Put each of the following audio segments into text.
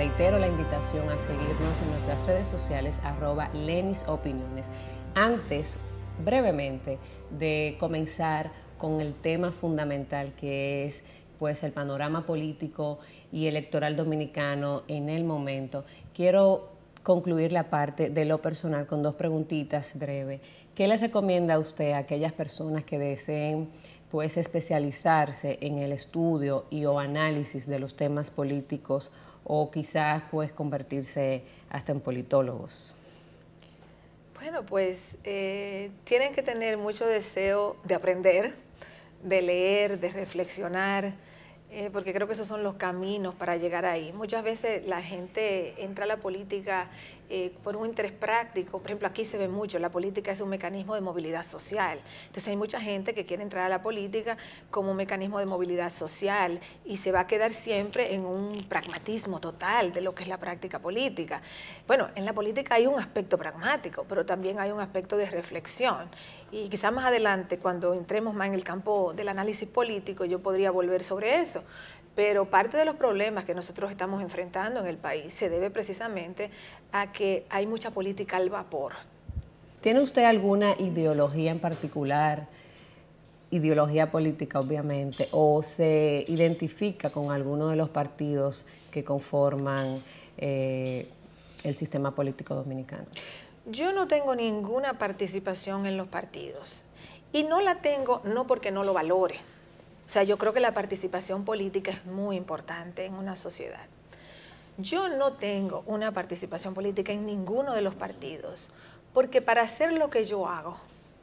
reitero la invitación a seguirnos en nuestras redes sociales @LenisOpiniones. Antes, brevemente, de comenzar con el tema fundamental que es pues el panorama político y electoral dominicano en el momento, quiero concluir la parte de lo personal con dos preguntitas breves. ¿Qué les recomienda a usted a aquellas personas que deseen pues especializarse en el estudio y o análisis de los temas políticos o quizás pues convertirse hasta en politólogos? Bueno, pues tienen que tener mucho deseo de aprender, de leer, de reflexionar, porque creo que esos son los caminos para llegar ahí. Muchas veces la gente entra a la política por un interés práctico. Por ejemplo, aquí se ve mucho, la política es un mecanismo de movilidad social. Entonces hay mucha gente que quiere entrar a la política como un mecanismo de movilidad social y se va a quedar siempre en un pragmatismo total de lo que es la práctica política. Bueno, en la política hay un aspecto pragmático, pero también hay un aspecto de reflexión. Y quizás más adelante, cuando entremos más en el campo del análisis político, yo podría volver sobre eso. Pero parte de los problemas que nosotros estamos enfrentando en el país se debe precisamente a que hay mucha política al vapor. ¿Tiene usted alguna ideología en particular, ideología política obviamente, o se identifica con alguno de los partidos que conforman el sistema político dominicano? Yo no tengo ninguna participación en los partidos y no la tengo no porque no lo valore. O sea, yo creo que la participación política es muy importante en una sociedad. Yo no tengo una participación política en ninguno de los partidos porque para hacer lo que yo hago,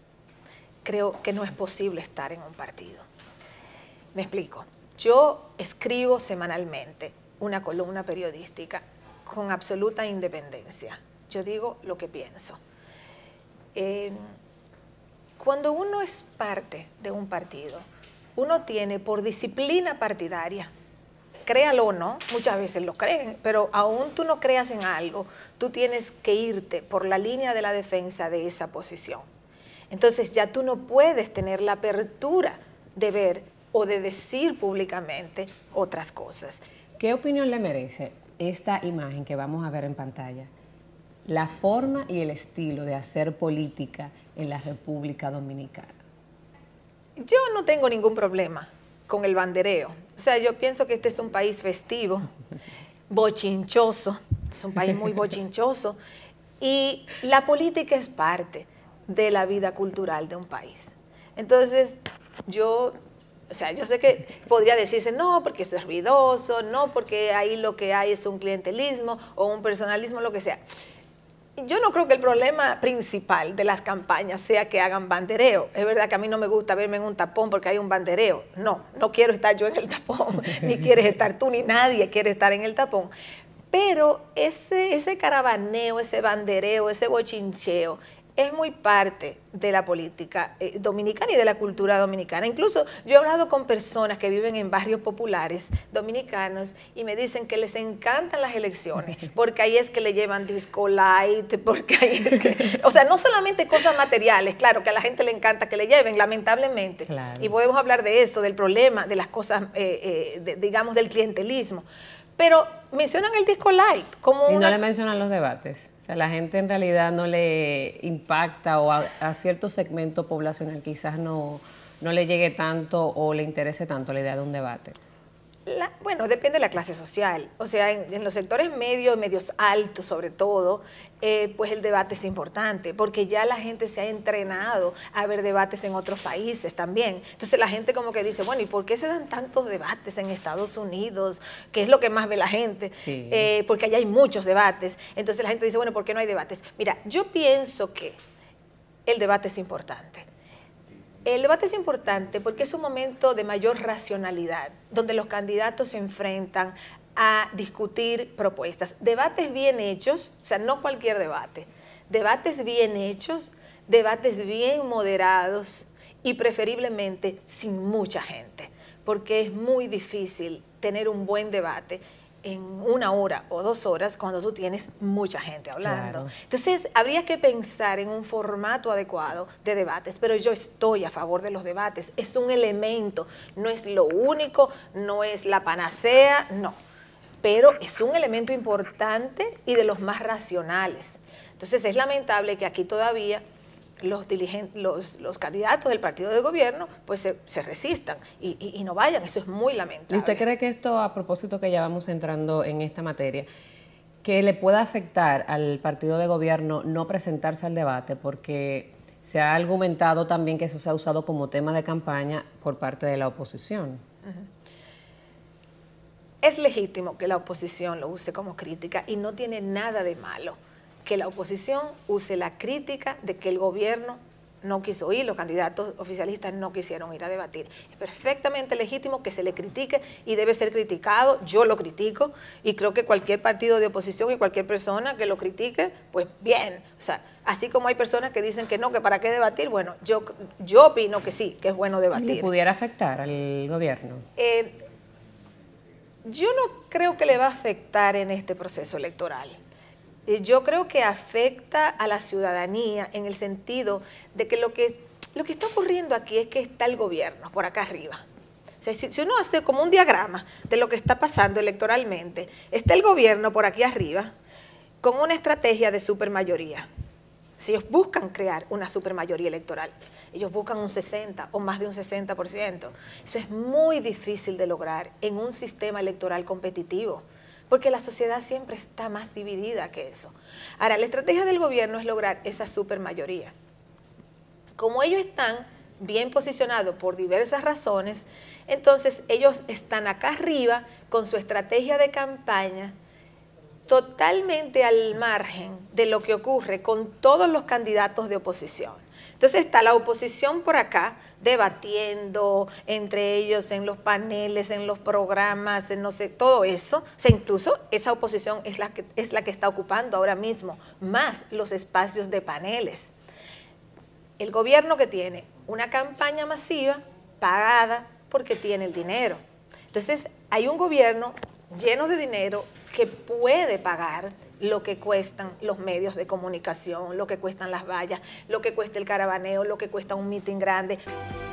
creo que no es posible estar en un partido. Me explico. Yo escribo semanalmente una columna periodística con absoluta independencia. Yo digo lo que pienso. Cuando uno es parte de un partido, uno tiene por disciplina partidaria, créalo o no, muchas veces lo creen, pero aún tú no creas en algo, tú tienes que irte por la línea de la defensa de esa posición. Entonces ya tú no puedes tener la apertura de ver o de decir públicamente otras cosas. ¿Qué opinión le merece esta imagen que vamos a ver en pantalla? La forma y el estilo de hacer política en la República Dominicana. Yo no tengo ningún problema con el bandereo. O sea, yo pienso que este es un país festivo, bochinchoso, es un país muy bochinchoso, y la política es parte de la vida cultural de un país. Entonces, yo sé que podría decirse, no, porque eso es ruidoso, no, porque ahí lo que hay es un clientelismo o un personalismo, lo que sea. Yo no creo que el problema principal de las campañas sea que hagan bandereo. Es verdad que a mí no me gusta verme en un tapón porque hay un bandereo. No, no quiero estar yo en el tapón, ni quieres estar tú, ni nadie quiere estar en el tapón. Pero ese caravaneo, ese bandereo, ese bochincheo, es muy parte de la política dominicana y de la cultura dominicana. Incluso yo he hablado con personas que viven en barrios populares dominicanos y me dicen que les encantan las elecciones, porque ahí es que le llevan disco light, porque ahí es que, o sea, no solamente cosas materiales, claro que a la gente le encanta que le lleven, lamentablemente, claro. Y podemos hablar de eso, del problema, de las cosas, digamos, del clientelismo, pero mencionan el disco light como y no le mencionan los debates. O sea, la gente en realidad no le impacta o a cierto segmento poblacional quizás no le llegue tanto o le interese tanto la idea de un debate. Bueno, depende de la clase social. O sea, en los sectores medios altos sobre todo, pues el debate es importante, porque ya la gente se ha entrenado a ver debates en otros países también. Entonces la gente como que dice, bueno, ¿y por qué se dan tantos debates en Estados Unidos? ¿Qué es lo que más ve la gente? Sí. Porque allá hay muchos debates. Entonces la gente dice, bueno, ¿por qué no hay debates? Mira, yo pienso que el debate es importante. El debate es importante porque es un momento de mayor racionalidad, donde los candidatos se enfrentan a discutir propuestas. Debates bien hechos, o sea, no cualquier debate, debates bien hechos, debates bien moderados y preferiblemente sin mucha gente, porque es muy difícil tener un buen debate en 1 hora o 2 horas cuando tú tienes mucha gente hablando. Claro. Entonces, habría que pensar en un formato adecuado de debates, pero yo estoy a favor de los debates. Es un elemento, no es lo único, no es la panacea, no. pero es un elemento importante y de los más racionales. Entonces es lamentable que aquí todavía los candidatos del partido de gobierno pues se resistan y no vayan. Eso es muy lamentable. ¿Y usted cree que esto, a propósito que ya vamos entrando en esta materia, que le pueda afectar al partido de gobierno no presentarse al debate? Porque se ha argumentado también que eso se ha usado como tema de campaña por parte de la oposición. Es legítimo que la oposición lo use como crítica y no tiene nada de malo que la oposición use la crítica de que el gobierno no quiso ir, los candidatos oficialistas no quisieron ir a debatir. Es perfectamente legítimo que se le critique y debe ser criticado. Yo lo critico y creo que cualquier partido de oposición y cualquier persona que lo critique, pues bien. O sea, así como hay personas que dicen que no, que para qué debatir, bueno, yo opino que sí, que es bueno debatir. ¿Y pudiera afectar al gobierno? Yo no creo que le va a afectar en este proceso electoral. Yo creo que afecta a la ciudadanía en el sentido de que lo que está ocurriendo aquí es que está el gobierno por acá arriba. O sea, si uno hace como un diagrama de lo que está pasando electoralmente, está el gobierno por aquí arriba con una estrategia de supermayoría. Si ellos buscan crear una supermayoría electoral, ellos buscan un 60 o más de un 60%. Eso es muy difícil de lograr en un sistema electoral competitivo, porque la sociedad siempre está más dividida que eso. Ahora, la estrategia del gobierno es lograr esa supermayoría. Como ellos están bien posicionados por diversas razones, entonces ellos están acá arriba con su estrategia de campaña totalmente al margen de lo que ocurre con todos los candidatos de oposición. Entonces está la oposición por acá debatiendo entre ellos en los paneles, en los programas, en no sé, todo eso. O sea, incluso esa oposición es la que está ocupando ahora mismo más los espacios de paneles. El gobierno que tiene una campaña masiva pagada porque tiene el dinero. Entonces hay un gobierno lleno de dinero que puede pagar lo que cuestan los medios de comunicación, lo que cuestan las vallas, lo que cuesta el caravaneo, lo que cuesta un mitin grande.